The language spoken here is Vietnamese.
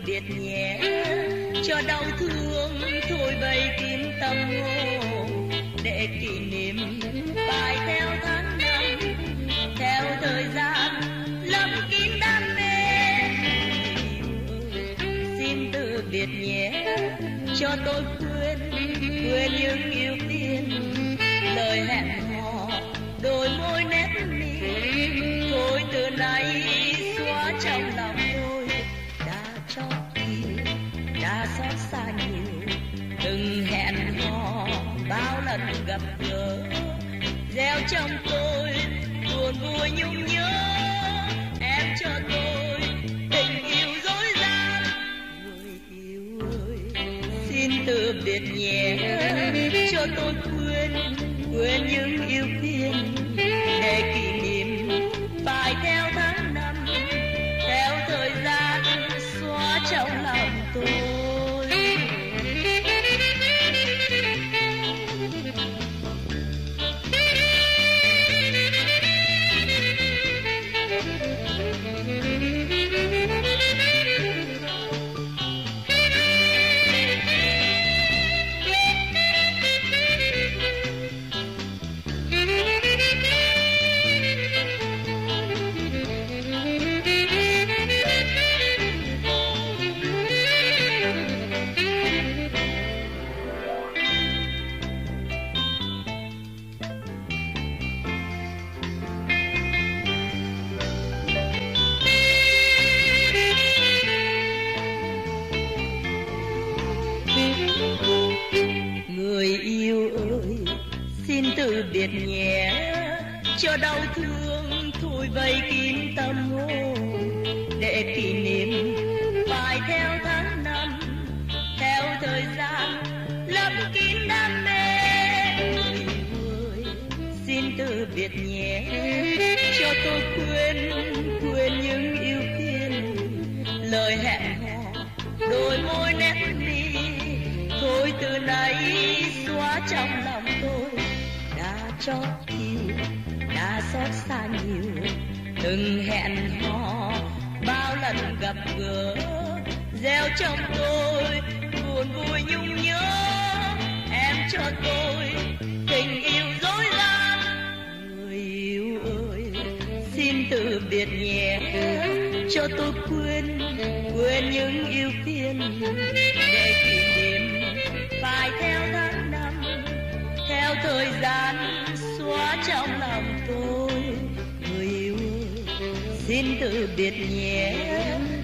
biệt nhé, cho đau thương thôi bầy kín tâm hồn, để kỷ niệm bài theo tháng năm, theo thời gian lấp kín đam mê. Xin từ biệt nhé, cho tôi quên những yêu tiên, lời hẹn hò đôi môi nét mi, thôi từ nay xóa trong lòng tôi. Đã chót yêu, đã xót xa nhiều, từng hẹn hò bao lần gặp gỡ, gieo trong tôi buồn vui nhung nhớ. Em cho tôi tình yêu dối gian, người yêu ơi xin từ biệt nhé, cho tôi quên những yêu phiền, để kỷ niệm phải theo tháng năm, theo thời gian xóa trong lòng tôi. Người yêu ơi xin từ biệt nhé, cho đau thương thôi vây kín tâm hồn, để kỷ niệm phải theo tháng năm, theo thời gian lấp kín đam mê. Người yêu ơi xin từ biệt nhé, cho tôi quên những yêu phiền, lời hẹn hò đôi môi nét mi, thôi từ nay xóa trong lòng tôi. Đã chót yêu, đã xót xa nhiều, từng hẹn hò bao lần gặp gỡ, gieo trong tôi buồn vui nhung nhớ. Em cho tôi tình yêu dối gian, người yêu ơi xin từ biệt nhé, cho tôi quên những yêu phiền, để kỷ niệm phải theo tháng năm, theo thời gian xóa trong lòng tôi. Người yêu ơi xin từ biệt nhé,